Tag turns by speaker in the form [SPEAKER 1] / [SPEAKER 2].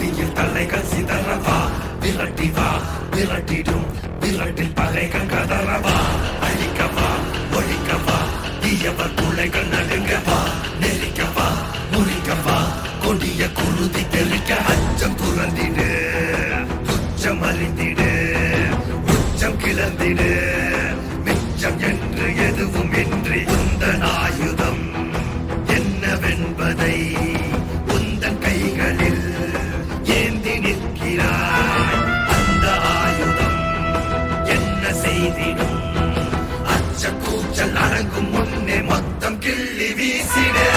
[SPEAKER 1] தீயில் தலைகள் சிதறவா, விரட்டி வா விரட்டிடும் விரட்டில் பகைகள் கதறவா, அழிக்கவா ஒழிக்கவா தீயவர் துளைகள் நடுங்கவா, நெருக்கவா முறிக்கவா கொடிய குருதி தெளிக்க, அச்சம் துறந்திடு துச்சம் அறிந்திடு உச்சம் கிளந்திடு, மிச்சம் என்று எதுவும் இன்றி உந்தன் ஆயுதம் என்னவென்பதை உந்தன் கைகளில் ஏந்தி நிற்கிறாய். அந்த ஆயுதம் என்ன செய்திடும், அச்ச கூச்சல் அடங்கும் முன்னே மொத்தம் கிள்ளி வீசிட.